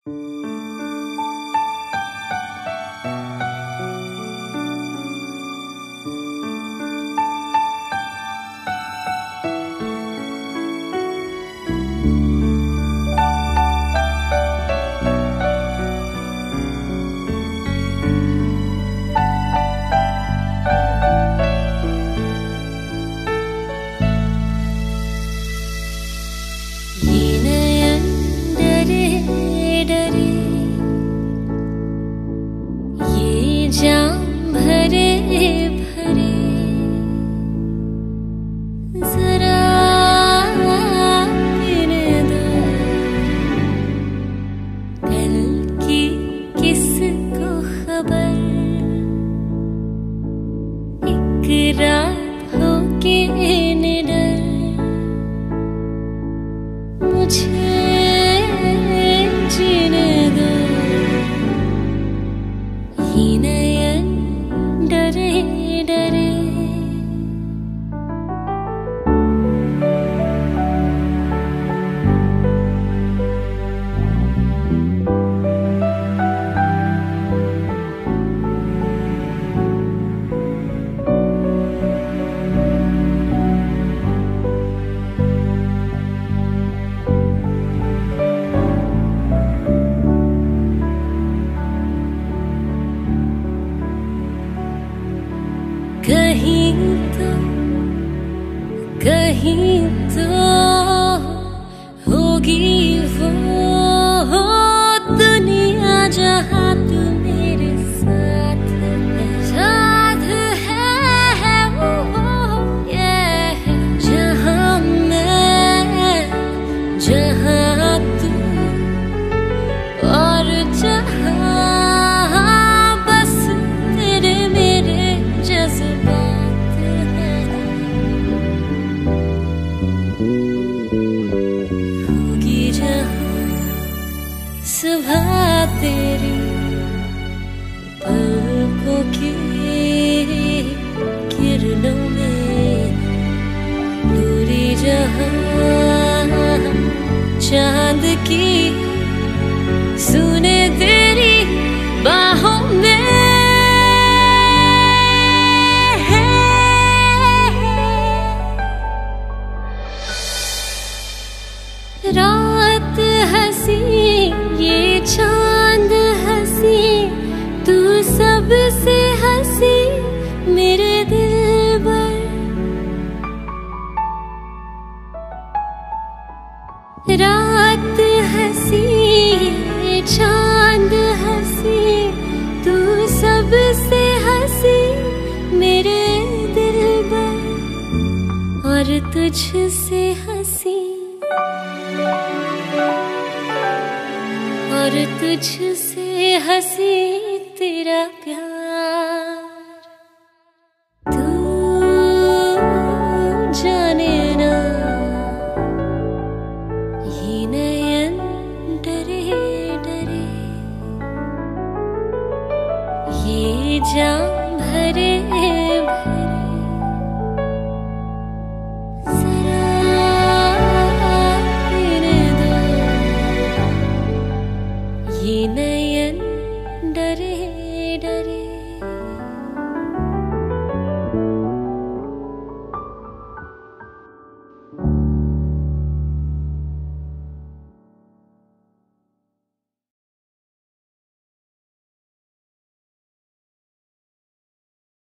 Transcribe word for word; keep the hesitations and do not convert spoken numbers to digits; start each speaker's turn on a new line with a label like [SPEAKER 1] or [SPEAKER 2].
[SPEAKER 1] जाम भरे भरे जरा पीने दो कल की किसको खबर एक रात हो के निडर मुझे जीने दो ये नयन डरे डरे कहीं तो कहीं तो होगी वो दुनिया जहाँ तू मेरे साथ है साथ है वो ये है जहाँ मैं जहाँ तू और जहाँ बस तेरे मेरे जज्बात हैं होगी जहाँ सुबह तेरी पलकों की किरणों में पूरी जहाँ चांद की सुने तेरी बाहों में रात हंसी ये चांद हंसी तू सबसे हंसी मेरे दिल पर रात हंसी ये चांद हंसी तू सबसे हंसी मेरे दिल पर और तुझसे हंसी और तुझसे हंसी तेरा प्यार।